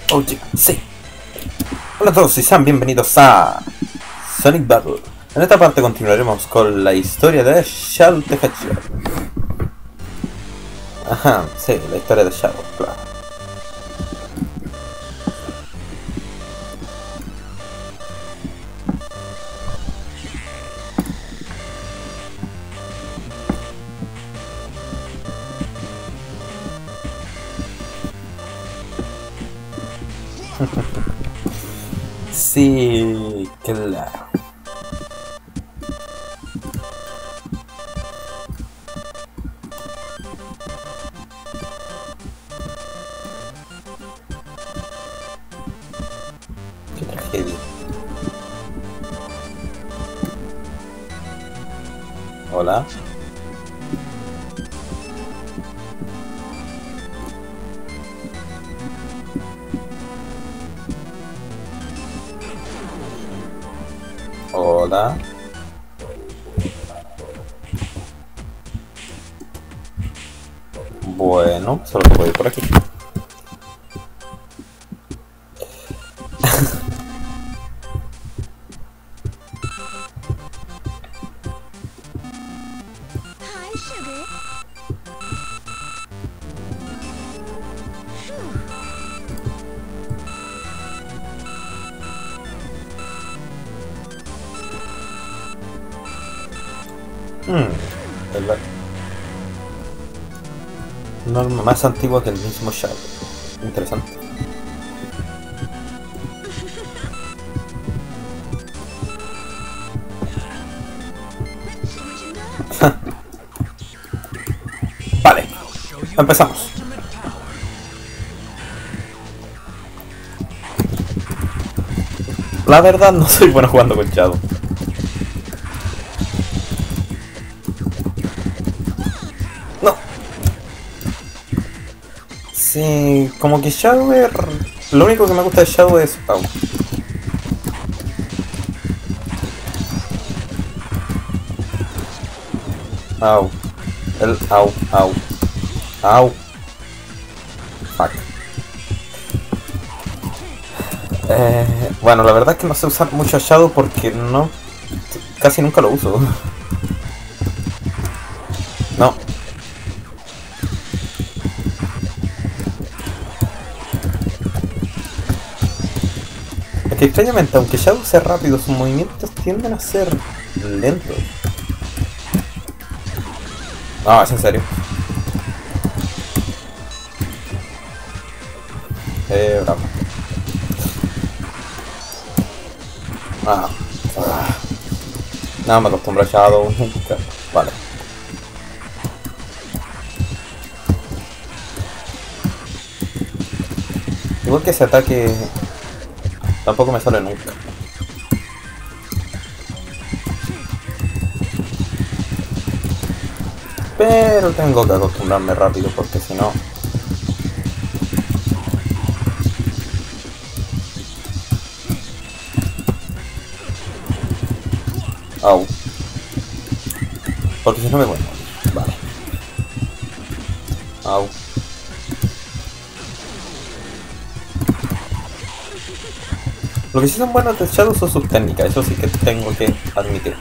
Oh, sí. Hola a todos y sean bienvenidos a Sonic Battle. En esta parte continuaremos con la historia de Shadow the Hedgehog. Ajá, sí, la historia de Shadow, claro. Sí, claro. Qué tragedia. Hola. Hola. Bueno, solo puedo ir por aquí. Hi, Sugar. ¿Verdad? Un arma más antigua que el mismo Shadow. Interesante. Vale, empezamos. La verdad no soy bueno jugando con Shadow. No. Sí, como que Shadow es... Lo único que me gusta de Shadow es... Au. Au. El au, au. Au. Fuck. Bueno, la verdad es que no sé usar mucho a Shadow porque no... Casi nunca lo uso. No. Es que extrañamente, aunque Shadow sea rápido, sus movimientos tienden a ser lentos. No, es en serio. Bravo. No me acostumbro a Shadow nunca. Vale. Igual que ese ataque tampoco me sale nunca. Pero tengo que acostumbrarme rápido porque si no... Au. Porque si no me voy a morir. Vale. Au. Lo que sí son buenos de Shadow son sus técnicas, eso sí que tengo que admitir.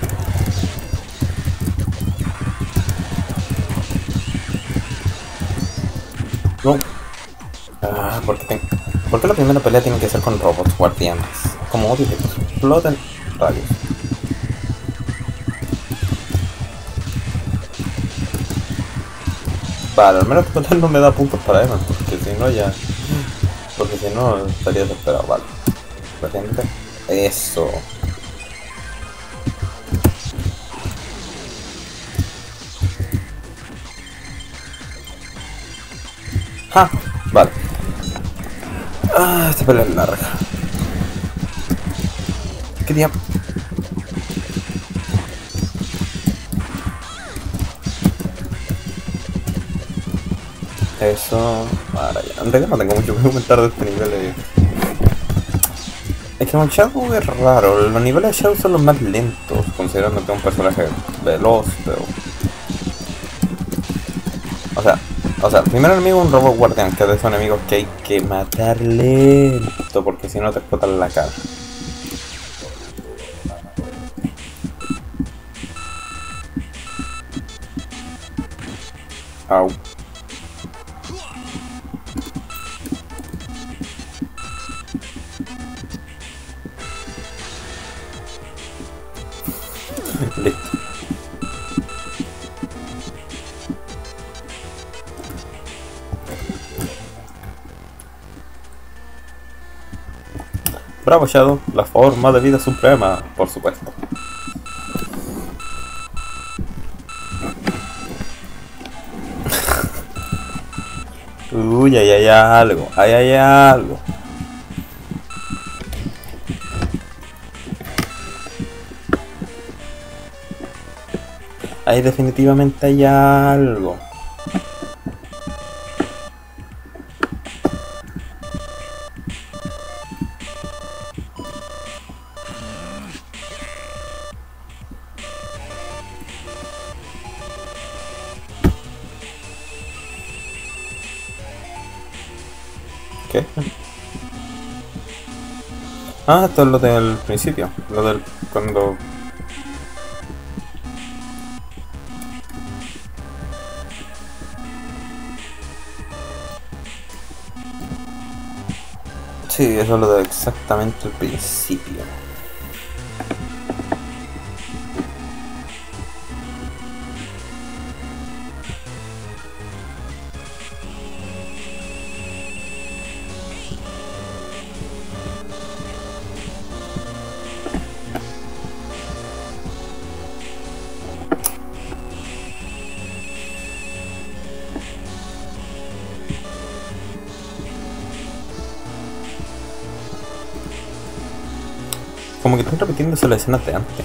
No. ¿Por qué la primera pelea tiene que ser con robots guardianes? Como odio que exploten rayos. Vale, al menos total no me da puntos para Evan, porque si no ya... Porque si no estaría desesperado, vale. Presente. Eso. ¡Ja! Vale. Esta pelea es larga. ¿Qué día? Eso... Para allá. En realidad no tengo mucho que comentar de este nivel. Es que con Shadow es raro. Los niveles de Shadow son los más lentos, considerando que es un personaje veloz, pero... O sea, O sea, el primer enemigo es un robot guardián, que es de esos enemigos que hay que matar lento, porque si no te explotan la cara. Au. Listo. Bravo Shadow, la forma de vida suprema, por supuesto. Uy, ahí hay algo, ahí hay algo. Ahí definitivamente hay algo. ¿Qué? Ah, esto es lo del principio. Lo del cuando... Sí, eso es lo de exactamente el principio. Como que están repitiéndose las escenas de antes.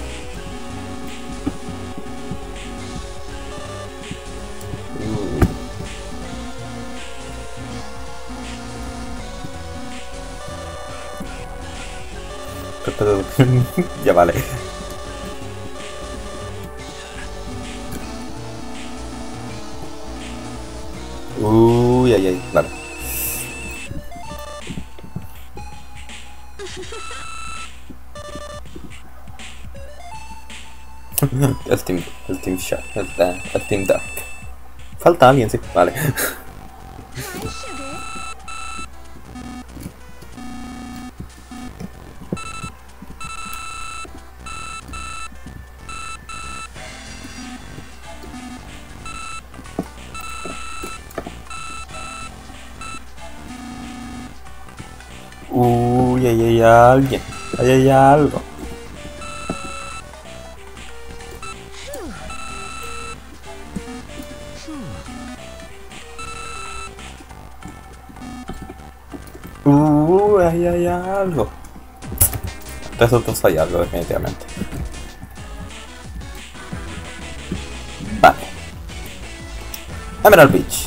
Ya vale. Uy, ay, ay, claro. El Team Shark, el Team Dark. Falta alguien, sí, vale. Hi, sugar. Uy, ahí hay alguien. Ahí hay algo. Ahí hay algo. De esos dos hay algo, definitivamente. Vale. Emerald Beach.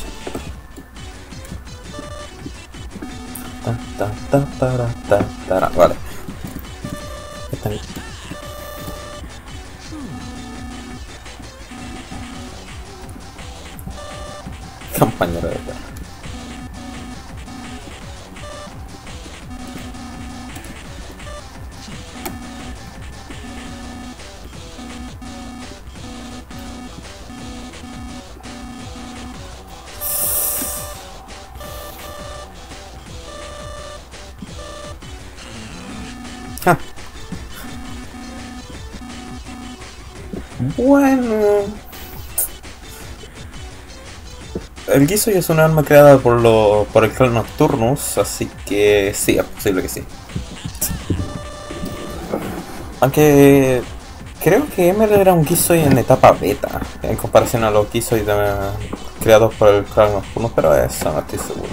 Vale. Están... Compañero de guerra. Bueno, el Gizoi es un arma creada por el clan Nocturnus, así que sí, es posible que sí. Aunque creo que Emerald era un Gizoi en etapa beta, en comparación a los Gizoi creados por el clan Nocturnus, pero eso no estoy seguro.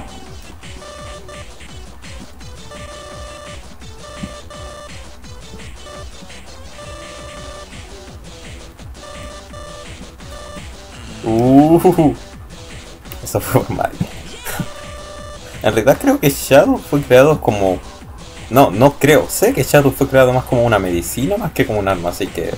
Eso fue mal. En realidad creo que Shadow fue creado como... No creo. Sé que Shadow fue creado más como una medicina más que como un arma, así que...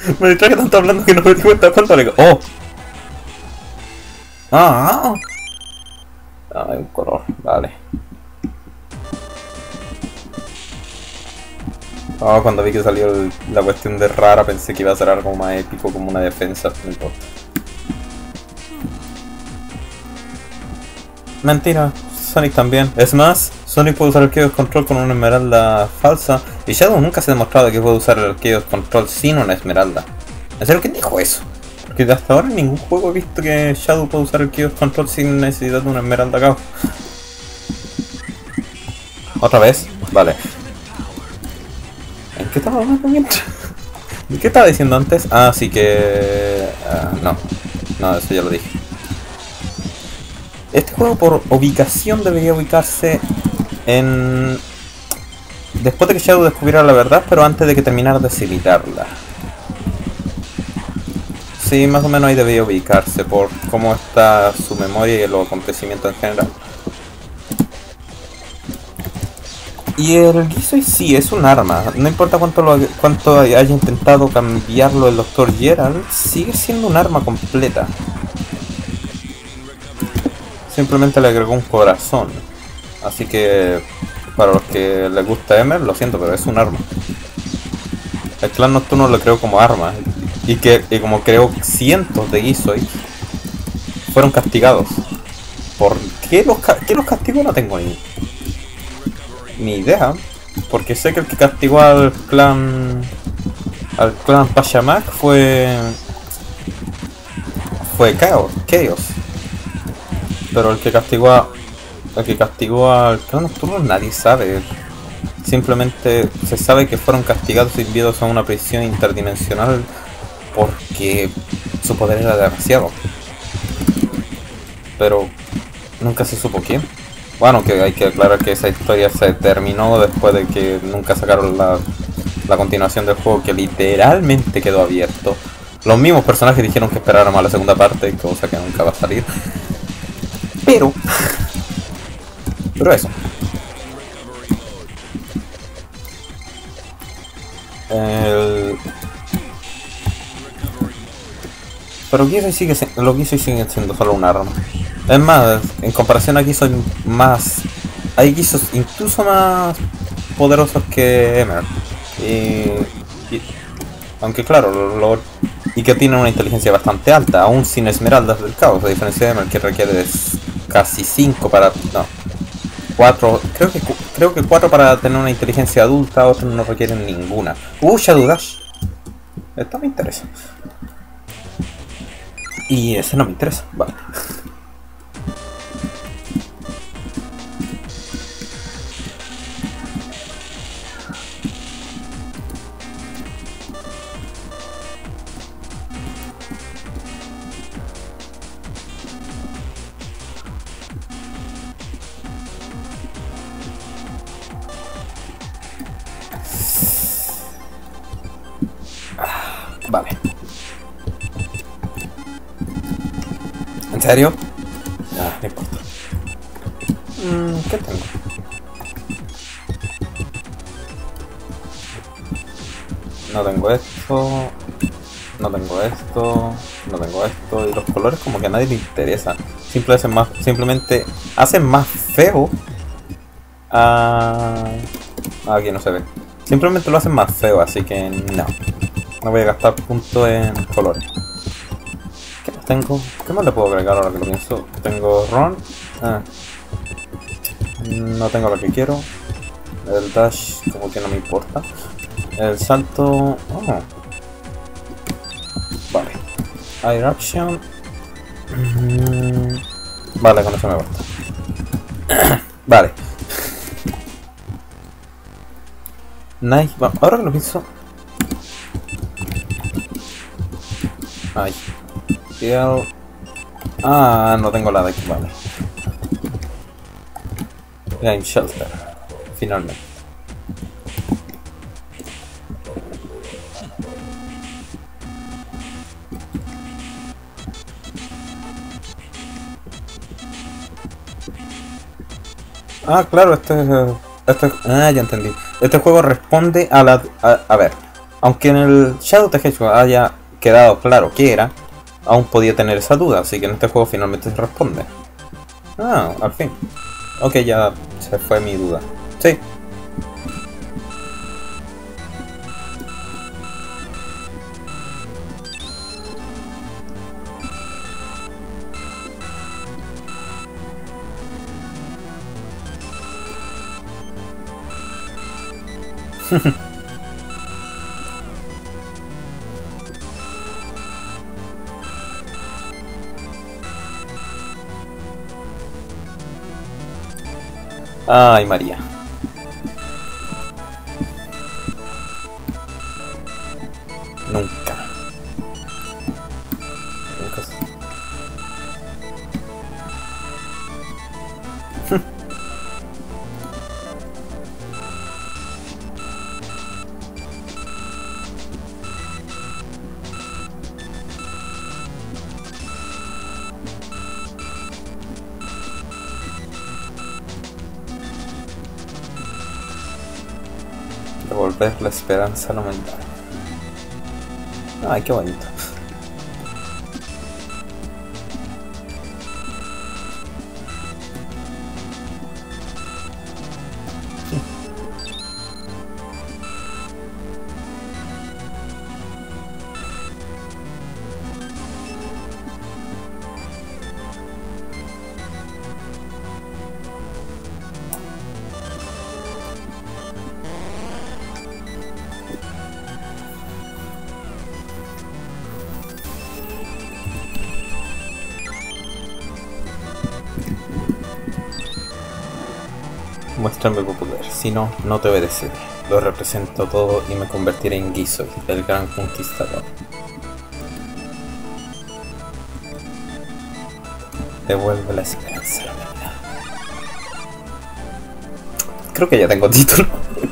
Me distraje tanto hablando que no me di cuenta cuánto le... ¡Oh! ¡Ah! Ay, un color, vale. Oh, cuando vi que salió la cuestión de rara pensé que iba a ser algo más épico como una defensa, no importa. Mentira, Sonic también. Es más, Sonic puede usar el Chaos Control con una esmeralda falsa y Shadow nunca se ha demostrado que puede usar el Chaos Control sin una esmeralda. ¿En serio quién dijo eso? Porque hasta ahora en ningún juego he visto que Shadow puede usar el Chaos Control sin necesidad de una esmeralda Chaos. ¿Otra vez? Vale. ¿En qué estaba hablando mientras? ¿Qué estaba diciendo antes? Ah, sí que... no. No, eso ya lo dije. Este juego por ubicación debería ubicarse en... después de que Shadow descubriera la verdad, pero antes de que terminara de asimilarla. Sí, más o menos ahí debería ubicarse por cómo está su memoria y los acontecimientos en general. Y el Gizoi sí, es un arma. No importa cuánto haya intentado cambiarlo el Dr. Gerald, sigue siendo un arma completa. Simplemente le agregó un corazón. Así que para los que les gusta Emer, lo siento, pero es un arma. El clan nocturno lo creó como arma. Y como creó cientos de Gizoi, fueron castigados. ¿Por qué los castigó? No tengo ni idea. Porque sé que el que castigó al clan Pashamak fue Chaos. Pero el que castigó al clan nocturno nadie sabe. Simplemente se sabe que fueron castigados y enviados a una prisión interdimensional porque su poder era demasiado. Pero nunca se supo quién. Bueno, que hay que aclarar que esa historia se terminó después de que nunca sacaron la continuación del juego, que literalmente quedó abierto. Los mismos personajes dijeron que esperáramos a la segunda parte, cosa que nunca va a salir. Pero eso. Pero los Gizoi siguen siendo solo un arma. Es más, en comparación a Gizoi hay Gizos incluso más poderosos que Emer. Aunque claro, y que tienen una inteligencia bastante alta, aún sin esmeraldas del caos, a diferencia de Emer, que requiere casi 5 para... no, 4, creo que 4 para tener una inteligencia adulta, otros no requieren ninguna. Shadow Dash. Esto me interesa. Y ese no me interesa, vale. Vale. ¿En serio? No importa. ¿Qué tengo? No tengo esto. No tengo esto. No tengo esto. Y los colores como que a nadie le interesan. Simplemente hacen más feo a... aquí no se ve. Simplemente lo hacen más feo, así que no. No voy a gastar puntos en colores. ¿Qué más tengo? ¿Qué más le puedo agregar ahora que lo pienso? Tengo Run. No tengo lo que quiero. El dash como que no me importa. El salto... vale. Air Action. Vale, con eso me basta. Vale. Nice. Bueno, ahora que lo pienso... ay. No tengo la de aquí, vale. Game Shelter. Finalmente. Claro, ya entendí. Este juego responde a la... a ver. Aunque en el Shadow the Hedgehog haya quedado claro que era, aún podía tener esa duda, así que en este juego finalmente se responde. Ah, al fin. Ok, ya se fue mi duda. Sí. Ay, María. Nunca. Nunca. Devolver la esperanza a la humanidad. Ay, qué bonito. Muéstrame tu poder, si no, no te obedeceré. Lo represento todo y me convertiré en Gisoy, el gran conquistador. Devuelve la esperanza a la humanidad. Creo que ya tengo título.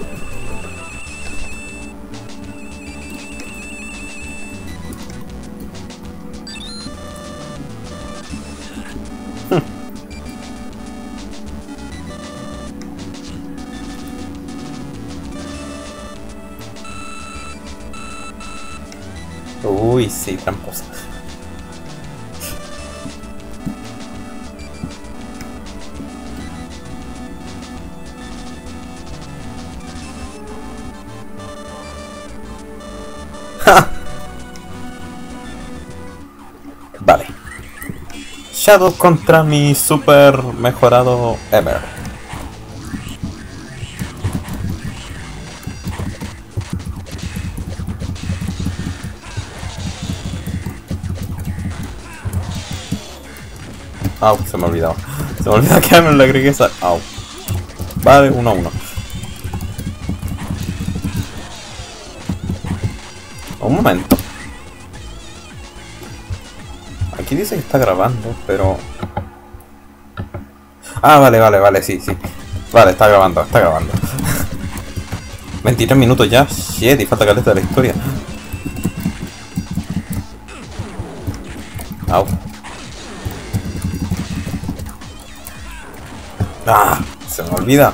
Uy, sí, tramposa. Vale. Shadow contra mi super mejorado Emer. Au, se me olvidaba. Se me olvidaba que no le agregué esa. Au. Vale, 1-1. Un momento. Aquí dice que está grabando, pero... Ah, vale, sí. Vale, está grabando. 23 minutos ya. Shit, y falta caleta de la historia. Au. Ah, se me olvida.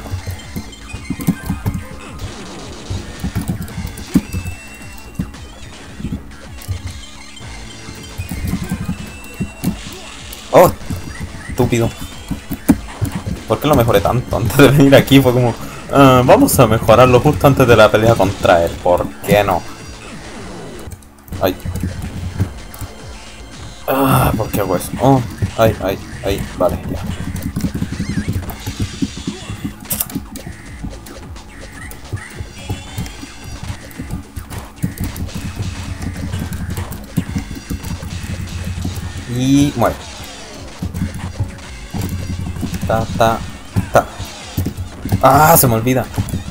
Oh, estúpido. ¿Por qué lo mejoré tanto? Antes de venir aquí fue como... vamos a mejorarlo justo antes de la pelea contra él. ¿Por qué no? Ay. Ah, ¿por qué hago eso? Oh, ay. Vale, ya. Y muere. Ta. Ah, se me olvida.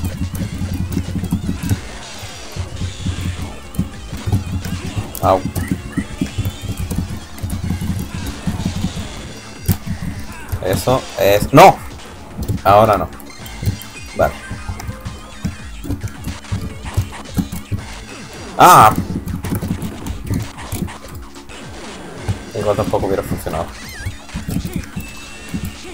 Au. Eso es... ¡No! Ahora no. Vale. ¡Ah! Igual tampoco hubiera funcionado.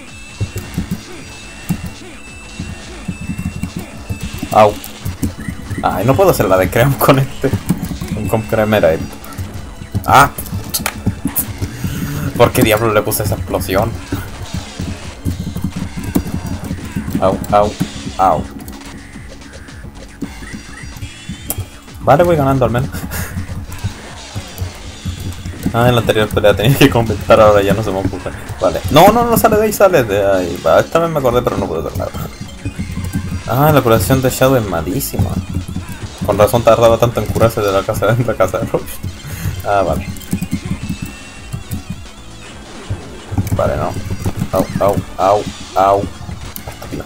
Au. Ay, no puedo hacer la de Cream con este. Con Cremera. Ah. ¿Por qué diablos le puse esa explosión? Au, au, au. Vale, voy ganando al menos. Ah, en la anterior pelea tenía que comentar, ahora ya no se me ocurre. Vale. No, no, no sale de ahí, sale de ahí. Va, esta vez me acordé, pero no puedo hacer nada. Ah, la curación de Shadow es malísima. Con razón tardaba tanto en curarse de la casa de Rush. Ah, vale. Vale, no. Au, au, au, au. Estúpido.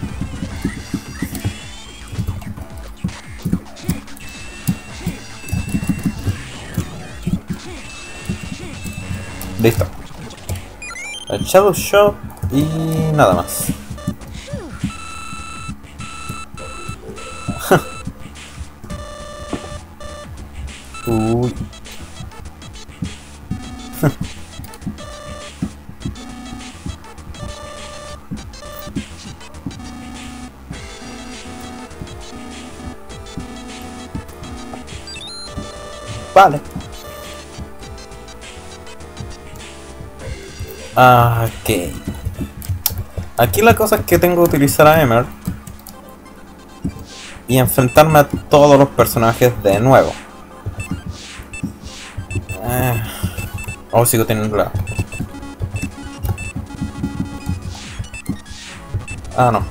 Listo. El Shadow Shot y nada más. Uy. Vale. Ok. Aquí la cosa es que tengo que utilizar a Emer y enfrentarme a todos los personajes de nuevo. Oh, sigo teniendo la... Ah, no.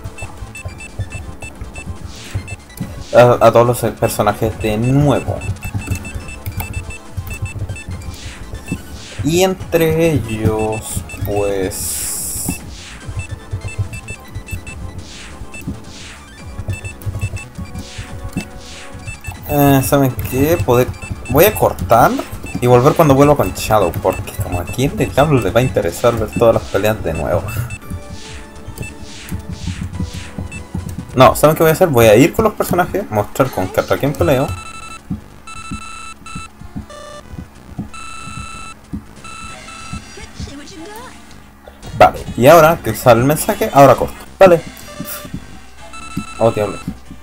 A todos los personajes de nuevo. Y entre ellos, pues... ¿saben qué? Voy a cortar y volver cuando vuelva con Shadow, porque como a quién de diablos le va a interesar ver todas las peleas de nuevo. No, ¿saben qué voy a hacer? Voy a ir con los personajes, mostrar contra quién peleo. See what you got. Vale, y ahora que sale el mensaje, ahora corto. Vale. Oh, diablo.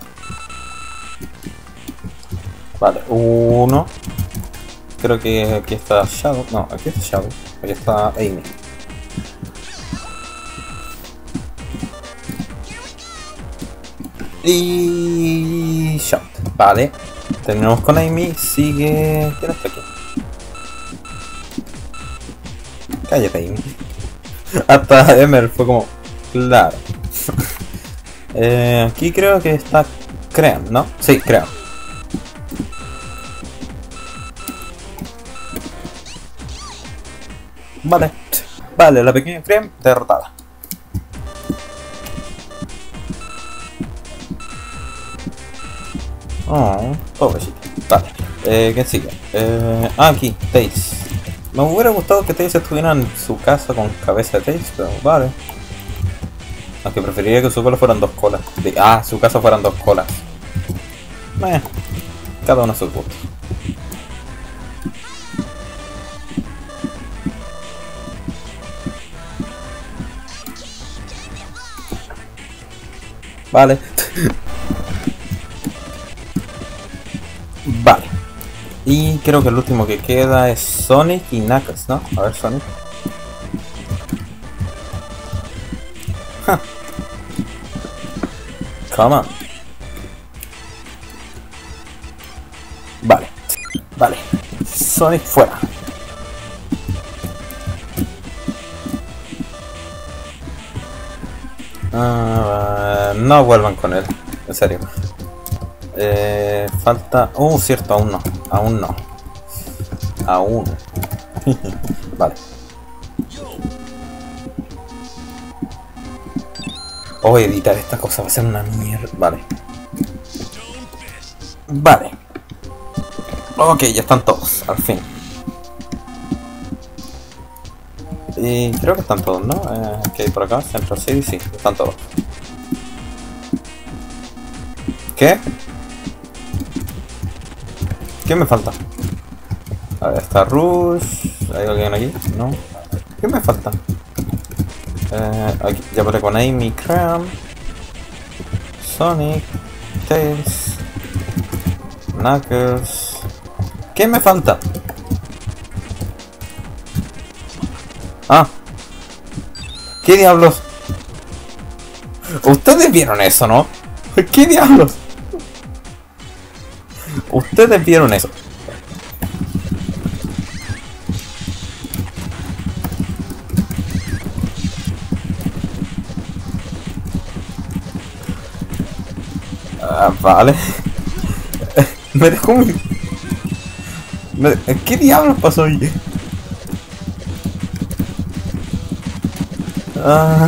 Vale, uno. Creo que aquí está Shadow. No, aquí está Shadow. Aquí está Amy. Y... Shot. Vale. Terminamos con Amy. Sigue... ¿Quién está aquí? Cállate, Amy. Hasta Emer fue como... Claro. Aquí creo que está Cream, ¿no? Sí, Cream. Vale. Vale, la pequeña Cream derrotada. Oh, pobrecito. Vale. ¿Quién sigue? Aquí, Tails. Me hubiera gustado que Tails estuviera en su casa con cabeza de Tails, pero vale. Aunque preferiría que su pelo fueran dos colas. Su casa fueran dos colas. Cada uno a sus gustos. Vale. Vale. Y creo que el último que queda es Sonic y Knuckles, ¿no? A ver, Sonic. Come on. Vale. Vale. Sonic fuera. No vuelvan con él. En serio. Falta... cierto, aún no. Aún no. Aún. Vale. Editar esta cosa va a ser una mierda. Vale. Vale. Ok, ya están todos, al fin. Y creo que están todos, ¿no? ¿Qué hay por acá? Central City, sí, están todos. ¿Qué? ¿Qué me falta? A ver, está Rush. ¿Hay alguien aquí? No. ¿Qué me falta? Aquí, ya hablé con Amy, Cream, Sonic, Tails. Knuckles. ¿Qué me falta? Ah. ¿Qué diablos? Ustedes vieron eso, ¿no? ¿Qué diablos? Ustedes vieron eso. Ah, vale. Me dejó muy... ¿Qué diablos pasó ahí? Ah...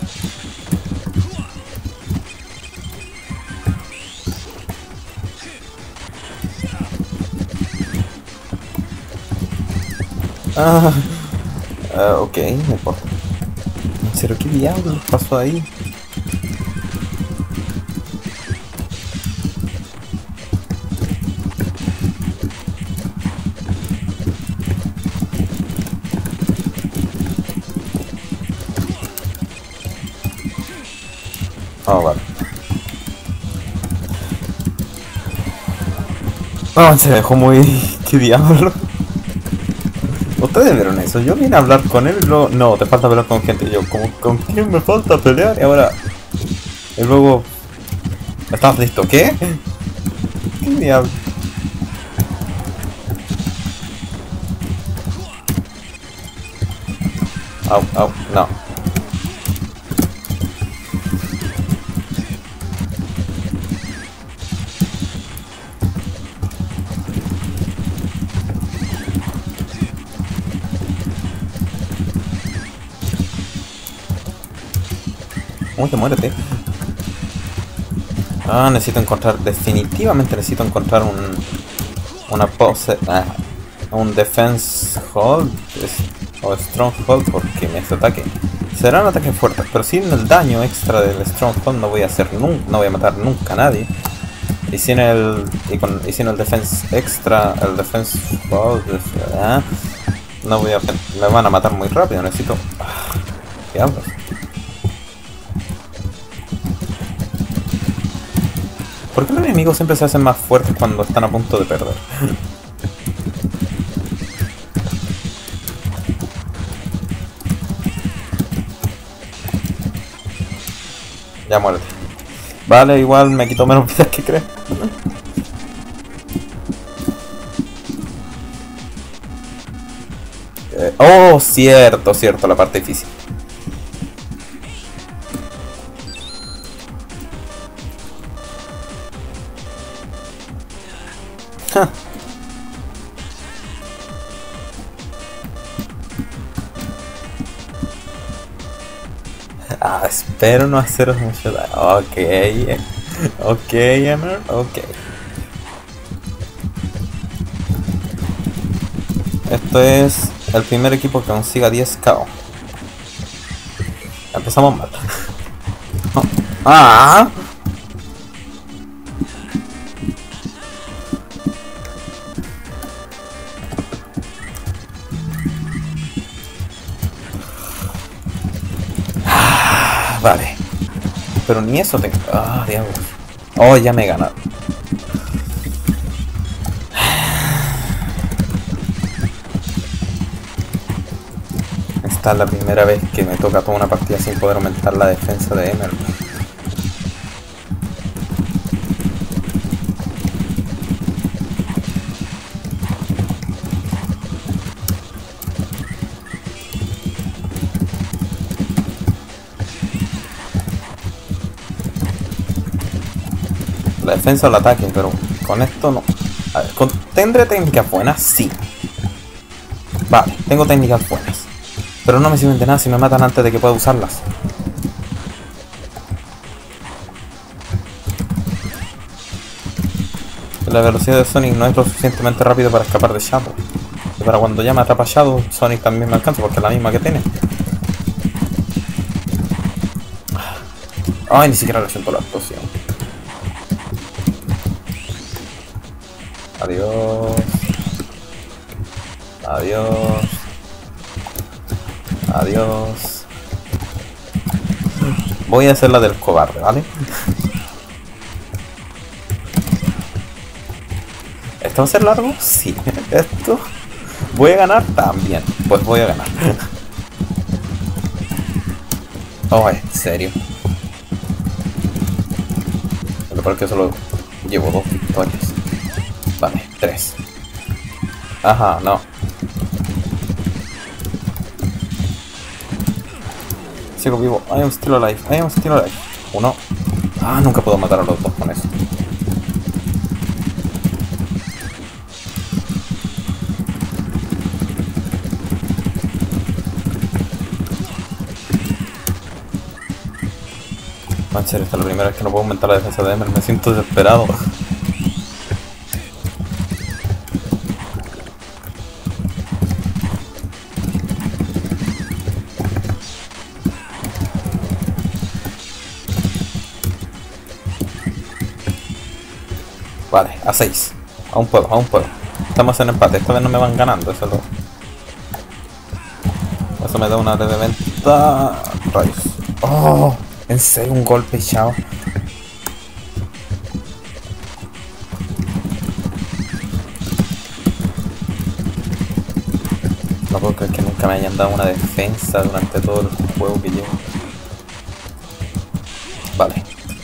ok, no importa. ¿Pero qué diablos pasó ahí? Oh, vale. No, se dejó muy... ¿Qué diablo? Ustedes vieron eso, yo vine a hablar con él y luego... No, te falta pelear con gente. Y yo, ¿con quién me falta pelear? Y ahora... Y luego... ¿Estás listo? ¿Qué? ¿Qué diablo? Au, au, no. Muérete. Ah, necesito encontrar... Definitivamente necesito encontrar una pose... un defense hold o stronghold, porque me hace ataque. Será un ataque fuerte, pero sin el daño extra del stronghold no voy a hacer no voy a matar nunca a nadie. Y sin el defense extra, el defense hold, no voy a... Me van a matar muy rápido, necesito... ¿Qué hablas? ¿Por qué los enemigos siempre se hacen más fuertes cuando están a punto de perder? Ya muérete. Vale, igual me quitó menos vidas que creo. Oh, cierto, la parte difícil. Espero no haceros mucho daño. Ok, Emer, ok. Esto es el primer equipo que consiga 10 KO. Empezamos mal. ¡Ah! Vale. Pero ni eso tengo. Ah, diablos. Oh, ya me he ganado. Esta es la primera vez que me toca toda una partida sin poder aumentar la defensa de Emer. La defensa o el ataque, pero con esto no. A ver, ¿tendré técnicas buenas? Sí. Vale, tengo técnicas buenas. Pero no me sirven de nada si me matan antes de que pueda usarlas. La velocidad de Sonic no es lo suficientemente rápido para escapar de Shadow. Y para cuando ya me atrapa Shadow, Sonic también me alcanza porque es la misma que tiene. Ay, ni siquiera le siento la explosión. Adiós. Adiós. Adiós. Voy a hacer la del cobarde, ¿vale? ¿Esto va a ser largo? Sí. ¿Esto? ¿Voy a ganar? También. Pues voy a ganar. Oh, en serio. Lo peor que solo llevo 2 victorias. Vale, 3. Ajá, no. Sigo vivo. I am still alive. I am still alive. 1. Ah, nunca puedo matar a los dos con eso. Mancher, esta es la primera vez que no puedo aumentar la defensa de Emer. Me siento desesperado. Vale, a 6. Aún puedo, aún puedo. Estamos en empate, esta vez no me van ganando, eso me da una leve venta. Rayos. Oh, en serio, un golpe, chao. No puedo creer que nunca me hayan dado una defensa durante todo el juego que llevo. Vale.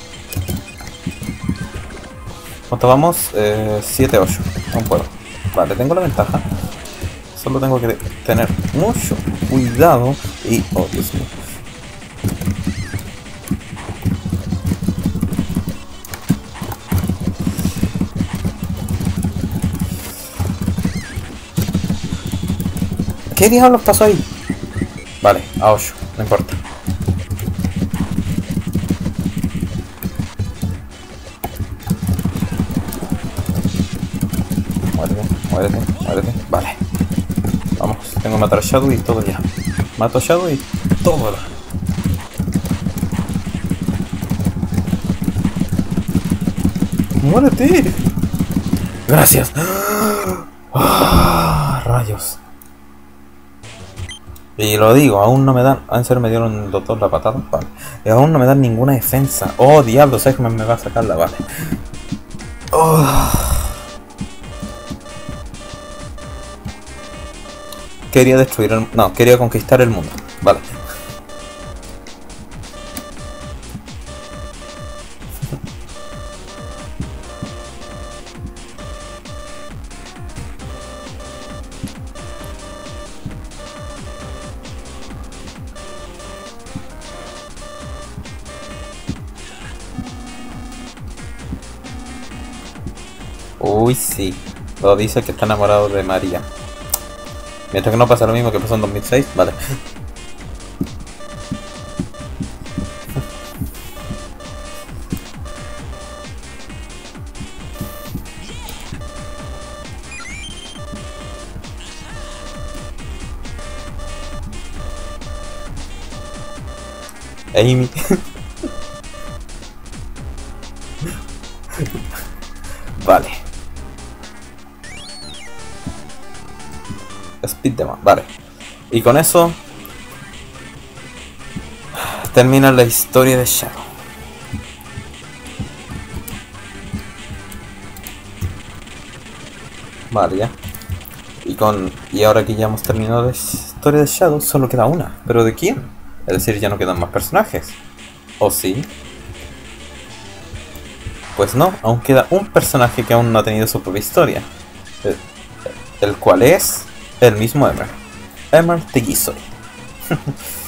¿Cuánto vamos? 7-8. Aún puedo. Vale, tengo la ventaja. Solo tengo que tener mucho cuidado y... oh, Dios mío. ¿Qué diablos pasó ahí? Vale, a 8, no importa. Muérete, muérete, muérete. Vale. Vamos, tengo que matar a Shadow y todo ya. Mato a Shadow y todo ya. ¡Muérete! ¡Gracias! ¡Ah, rayos! Y lo digo, aún no me dan... En serio me dieron los dos la patada. Vale. Y aún no me dan ninguna defensa. ¡Oh, diablo! ¿Sabes que me va a sacarla? Vale. Oh. Quería destruir el... no, quería conquistar el mundo. Vale. Uy, sí. Lo dice que está enamorado de María. Mientras que no pasa lo mismo que pasó en 2006, vale. Amy. Vale. Speedman, vale. Y con eso termina la historia de Shadow. Vale, ya. Y ahora que ya hemos terminado la historia de Shadow, solo queda una. ¿Pero de quién? Es decir, ya no quedan más personajes. ¿O sí? Pues no, aún queda un personaje que aún no ha tenido su propia historia. El cual es el mismo Emer. Emer Tegisoy.